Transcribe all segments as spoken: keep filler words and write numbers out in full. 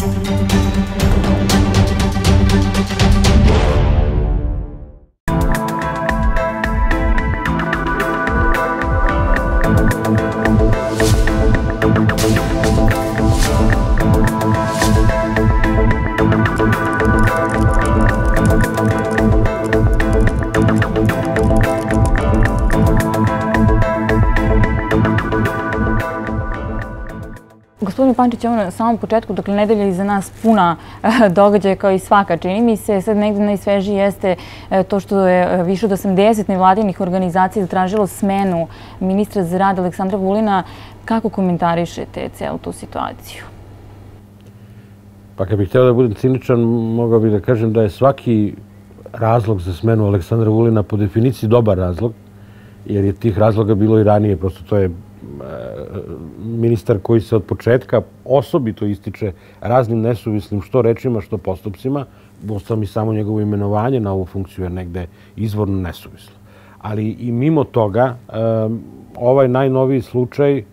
Gospodin Pančić, ovo na samom početku, dakle, nedelja je iza nas puna događaja kao i svaka, čini mi se. Sad negdje najsvežiji jeste to što je više od osamdeset nevladinih organizacija zatražilo smenu ministra za rad Aleksandra Vulina. Kako komentarišete cijelu tu situaciju? Pa kad bih htio da budem ciničan, mogao bih da kažem da je svaki razlog za smenu Aleksandra Vulina po definiciji dobar razlog, jer je tih razloga bilo i ranije. Prosto to je ministar koji se od početka osobito ističe raznim nesuvislim što rečima, što postupcima. Ostalo mi samo njegovo imenovanje na ovu funkciju je negde izvorno nesuvislo. Ali i mimo toga, ovaj najnoviji slučaj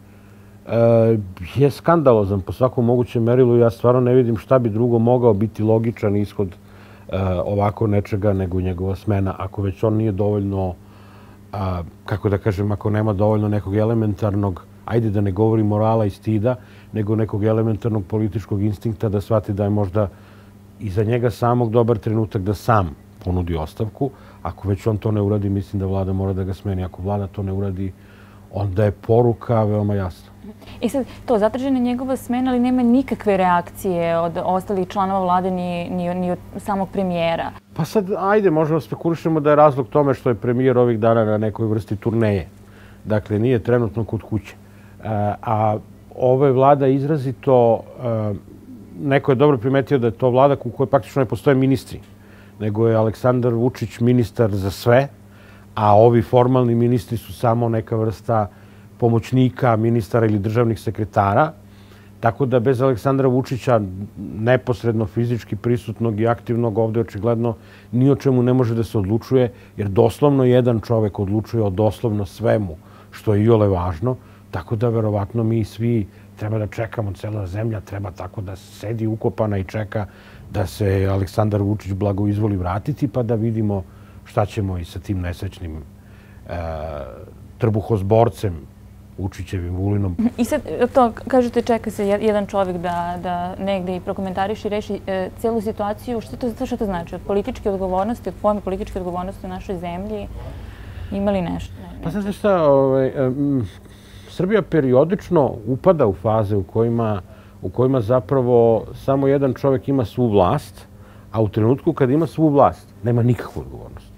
je skandalozan po svakom mogućem merilu. Ja stvarno ne vidim šta bi drugo mogao biti logičan ishod ovako nečega nego njegova smena, ako već on nije dovoljno, kako da kažem, ako nema dovoljno nekog elementarnog, ajde da ne govori morala i stida, nego nekog elementarnog političkog instinkta da shvati da je možda i za njega samog dobar trenutak da sam ponudi ostavku. Ako već on to ne uradi, mislim da vlada mora da ga smeni. Ako vlada to ne uradi, onda je poruka veoma jasna. I sad, to zatražena njegova smena, ali nema nikakve reakcije od ostalih članova vlade ni, ni, ni od samog premijera. Pa sad, ajde, možemo spekulišemo da je razlog tome što je premijer ovih dana na nekoj vrsti turneje. Dakle, nije trenutno kod kuće. A ovo je vlada izrazito, neko je dobro primetio da je to vlada u kojoj praktično ne postoje ministri, nego je Aleksandar Vučić ministar za sve, a ovi formalni ministri su samo neka vrsta pomoćnika, ministara ili državnih sekretara. Tako da bez Aleksandra Vučića, neposredno fizički prisutnog i aktivnog, ovdje očigledno ni o čemu ne može da se odlučuje, jer doslovno jedan čovek odlučuje o doslovno svemu, što je iole važno. Tako da verovatno mi svi treba da čekamo, cela zemlja treba tako da sedi ukopana i čeka da se Aleksandar Vučić blagoizvoli vratiti, pa da vidimo šta ćemo i sa tim nesrećnim e, trbuhozborcem Vučićevim Vulinom. I sad to, kažete, čeka se jedan čovjek da, da negde i prokomentariši i reši e, celu situaciju. Što to, što to znači? Od političke odgovornosti, od pojma političke odgovornosti u našoj zemlji ima li nešto? Ne, ne. Pa znate šta, ovaj, um, Srbija periodično upada u faze u kojima, u kojima zapravo samo jedan čovjek ima svu vlast, a u trenutku kad ima svu vlast nema nikakvu odgovornost.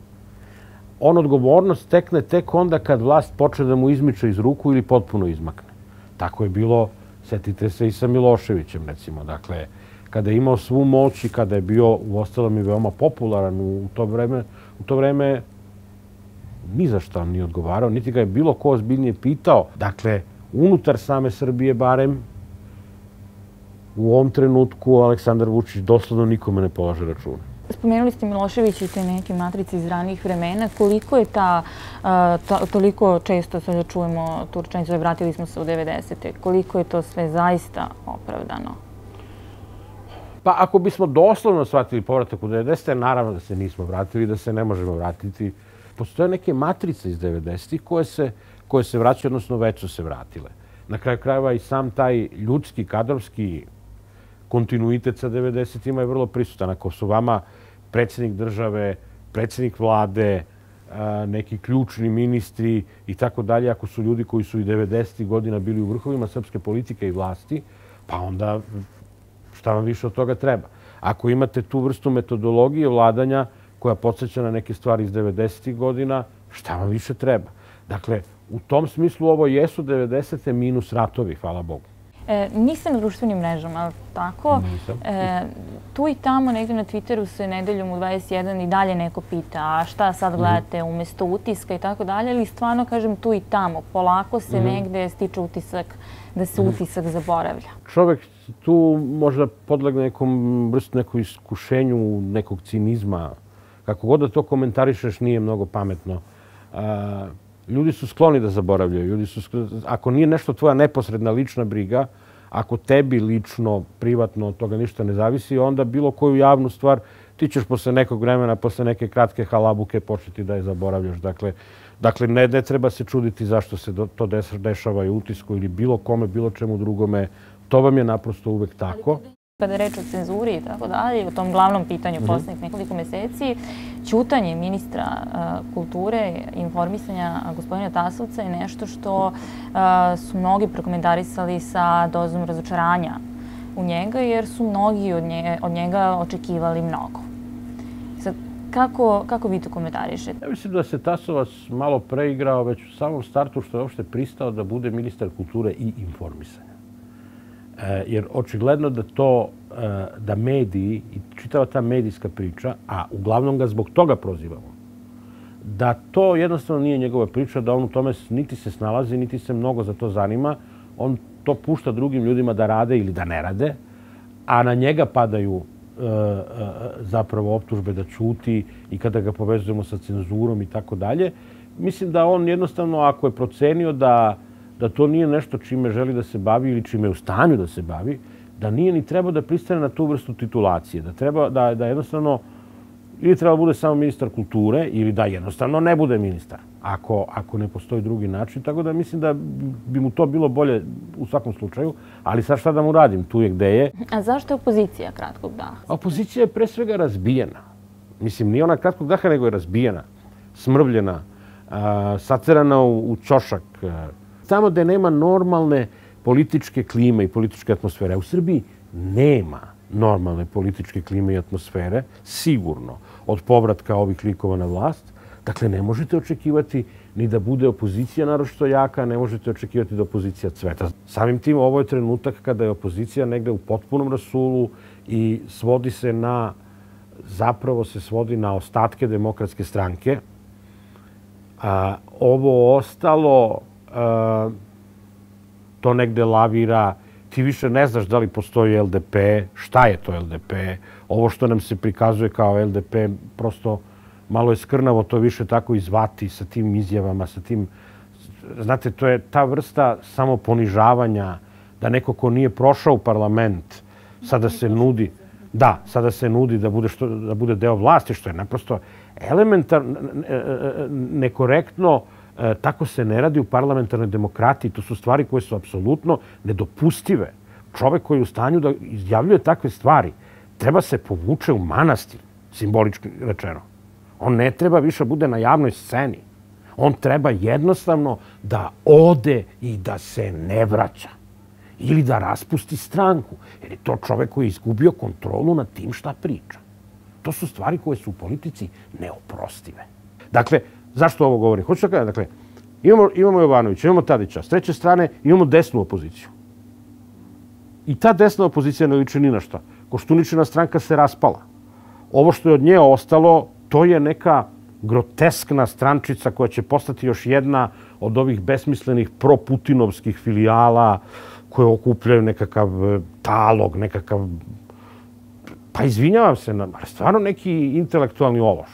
On odgovornost stekne tek onda kad vlast počne da mu izmiče iz ruku ili potpuno izmakne. Tako je bilo, setite se i sa Miloševićem, recimo. Dakle, kada je imao svu moć i kada je bio, uostalom, i veoma popularan u to vreme, u to vreme ni za šta nije odgovarao, niti ga je bilo ko ozbiljnije pitao. Dakle, unutar same Srbije barem, u ovom trenutku Aleksandar Vučić doslovno nikome ne polaže računa. Spomenuli ste Miloševića i te neke matrice iz ranijih vremena. Koliko je ta, ta toliko često sada čujemo tu rečenicu, vratili smo se u devedesete, koliko je to sve zaista opravdano? Pa ako bismo doslovno shvatili povratak u devedesete, naravno da se nismo vratili, da se ne možemo vratiti. Postoje neke matrice iz devedesetih koje se, koje se vraćaju, odnosno već su se vratile. Na kraju krajeva i sam taj ljudski, kadrovski kontinuitet sa devedesetima je vrlo prisutan. Ako su vama predsjednik države, predsjednik vlade, neki ključni ministri i tako dalje, ako su ljudi koji su i devedesetih godina bili u vrhovima srpske politike i vlasti, pa onda šta vam više od toga treba? Ako imate tu vrstu metodologije vladanja koja podsjeća na neke stvari iz devedesetih godina, šta vam više treba? Dakle, u tom smislu ovo jesu devedesete minus ratovi, hvala Bogu. E, niste na društvenim mrežama, ali tako? Nisam. E, tu i tamo, negdje na Twitteru se nedeljom u dvadeset jedan i dalje neko pita a šta sad gledate umjesto utiska i tako dalje, ili stvarno, kažem, tu i tamo, polako se mm-hmm. negdje stiče utisak da se utisak zaboravlja. Čovjek tu možda podlegne nekom vrstu, nekom iskušenju, nekog cinizma. Kako god da to komentarišeš, nije mnogo pametno. A, ljudi su skloni da zaboravljaju. Ljudi su, ako nije nešto tvoja neposredna lična briga, ako tebi lično, privatno od toga ništa ne zavisi, onda bilo koju javnu stvar ti ćeš posle nekog vremena, posle neke kratke halabuke početi da je zaboravljaš. Dakle, dakle ne, ne treba se čuditi zašto se to dešava i utisku ili bilo kome, bilo čemu drugome. To vam je naprosto uvek tako. Kada je reč o cenzuri i tako dalje, o tom glavnom pitanju poslednjih nekoliko meseci, ćutanje ministra kulture i informisanja gospodina Tasovca je nešto što su mnogi prokomentarisali sa dozom razočaranja u njega, jer su mnogi od njega očekivali mnogo. Sad, kako, kako vi to komentarišete? Ja mislim da se Tasovac malo preigrao već u samom startu što je uopšte pristao da bude ministar kulture i informisanja. Jer očigledno da to, da mediji i čitava ta medijska priča, a uglavnom ga zbog toga prozivamo, da to jednostavno nije njegova priča, da on u tome niti se snalazi, niti se mnogo za to zanima. On to pušta drugim ljudima da rade ili da ne rade, a na njega padaju zapravo optužbe da ćuti i kada ga povezujemo sa cenzurom i tako dalje. Mislim da on jednostavno, ako je procenio da da to nije nešto čime želi da se bavi ili čime je u stanju da se bavi, da nije ni trebao da pristane na tu vrstu titulacije, da treba da, da jednostavno ili treba bude samo ministar kulture ili da jednostavno ne bude ministar, ako, ako ne postoji drugi način. Tako da mislim da bi mu to bilo bolje u svakom slučaju, ali sad šta da mu radim, tu je gde je. A zašto je opozicija kratkog daha? Opozicija je pre svega razbijena. Mislim, nije ona kratkog daha, nego je razbijena, smrvljena, a, saterana u, u ćošak. Tamo gde nema normalne političke klime i političke atmosfere. U Srbiji nema normalne političke klime i atmosfere, sigurno, od povratka ovih likova na vlast. Dakle, ne možete očekivati ni da bude opozicija naročito jaka, ne možete očekivati da opozicija cveta. Samim tim, ovo je trenutak kada je opozicija negde u potpunom rasulu i svodi se na, zapravo se svodi na ostatke Demokratske stranke. A, ovo ostalo, a, to negde lavira, ti više ne znaš da li postoji L D P, šta je to L D P, ovo što nam se prikazuje kao L D P, prosto malo je skrnavo to više tako izvati sa tim izjavama, sa tim, znate, to je ta vrsta samoponižavanja, da neko ko nije prošao u parlament, sada se nudi, da, sada se nudi da bude, što, da bude deo vlasti, što je naprosto elementarno, nekorektno. Tako se ne radi u parlamentarnoj demokratiji. To su stvari koje su apsolutno nedopustive. Čovek koji je u stanju da izjavljuje takve stvari treba se povuče u manastir, simbolički rečeno. On ne treba više bude na javnoj sceni. On treba jednostavno da ode i da se ne vraća. Ili da raspusti stranku. Jer je to čovek koji je izgubio kontrolu nad tim šta priča. To su stvari koje su u politici neoprostive. Dakle, zašto ovo govorim? Hoću da kažem, dakle, imamo, imamo Jovanovića, imamo Tadića, s treće strane imamo desnu opoziciju. I ta desna opozicija ne liči ni na šta. Koštuničina stranka se raspala. Ovo što je od nje ostalo, to je neka groteskna strančica koja će postati još jedna od ovih besmislenih proputinovskih filijala koje okupljaju nekakav talog, nekakav, pa izvinjavam se, ali stvarno neki intelektualni ološ.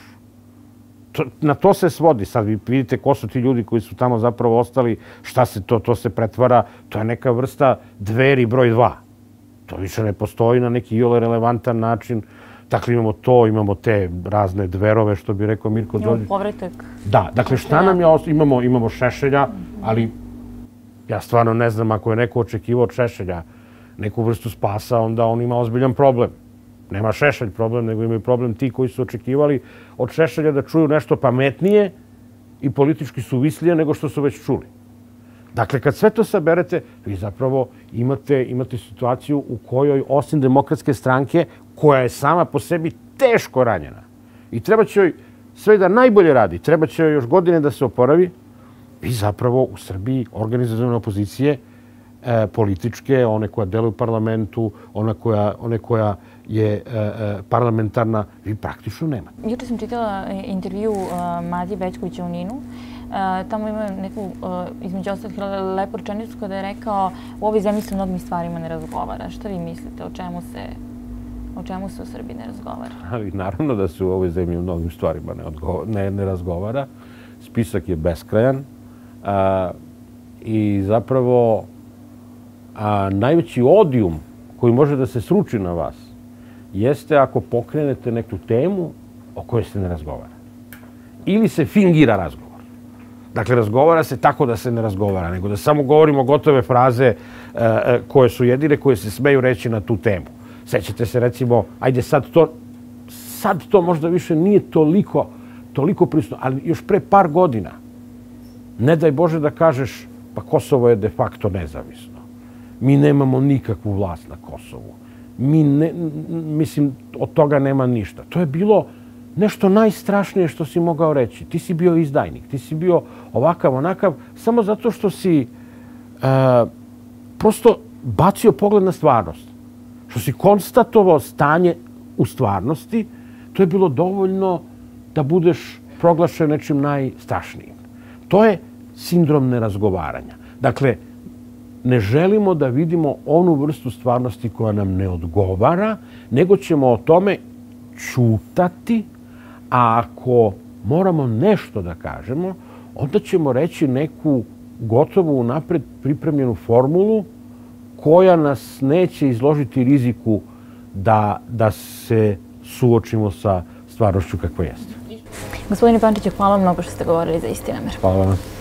Na to se svodi. Sad vi vidite ko su ti ljudi koji su tamo zapravo ostali, šta se to, to se pretvara, to je neka vrsta Dveri broj dva. To više ne postoji na neki iole relevantan način. Dakle, imamo to, imamo te razne dverove, što bi rekao Mirko Đorđević. Imamo povratak. Da, dakle, šta nam je ostalo? Imamo, imamo Šešelja, ali ja stvarno ne znam, ako je neko očekivao od Šešelja neku vrstu spasa, onda on ima ozbiljan problem. Nema Šešelj problem, nego imaju problem ti koji su očekivali od Šešelja da čuju nešto pametnije i politički suvislije nego što su već čuli. Dakle, kad sve to saberete, vi zapravo imate, imate situaciju u kojoj, osim Demokratske stranke, koja je sama po sebi teško ranjena i treba će joj sve da najbolje radi, treba će joj još godine da se oporavi, vi zapravo u Srbiji organizacione opozicije, e, političke, one koja deluje u parlamentu, ona koja, one koja je e, e, parlamentarna, vi praktično nemate. Juče sam čitala intervju uh, Matije Bećkovića u Ninu. Uh, tamo ima neku, uh, između ostalih, lepu rečenicu kada je rekao u ovoj zemlji se o mnogim stvarima ne razgovara. Šta vi mislite? O čemu se, o čemu se u Srbiji ne razgovara? Ali naravno da se u ovoj zemlji o mnogim stvarima ne, odgovara, ne, ne razgovara. Spisak je beskrajan. Uh, I zapravo a najveći odijum koji može da se sruči na vas jeste ako pokrenete neku temu o kojoj se ne razgovara. Ili se fingira razgovor. Dakle, razgovara se tako da se ne razgovara, nego da samo govorimo gotove fraze koje su jedine, koje se smeju reći na tu temu. Sećate se, recimo, ajde sad to, sad to možda više nije toliko, toliko prisutno, ali još pre par godina, ne daj Bože da kažeš, pa Kosovo je de facto nezavisno. Mi nemamo nikakvu vlast na Kosovu. Mi ne, mislim, od toga nema ništa. To je bilo nešto najstrašnije što si mogao reći. Ti si bio izdajnik, ti si bio ovakav, onakav, samo zato što si uh, prosto bacio pogled na stvarnost. Što si konstatovao stanje u stvarnosti, to je bilo dovoljno da budeš proglašen nečim najstrašnijim. To je sindrom nerazgovaranja. Dakle, ne želimo da vidimo onu vrstu stvarnosti koja nam ne odgovara, nego ćemo o tome ćutati, a ako moramo nešto da kažemo, onda ćemo reći neku gotovu unapred pripremljenu formulu koja nas neće izložiti riziku da, da se suočimo sa stvarnošću kakva jeste. Gospodine Pančiću, hvala vam mnogo što ste govorili za Istinomer. Hvala vam.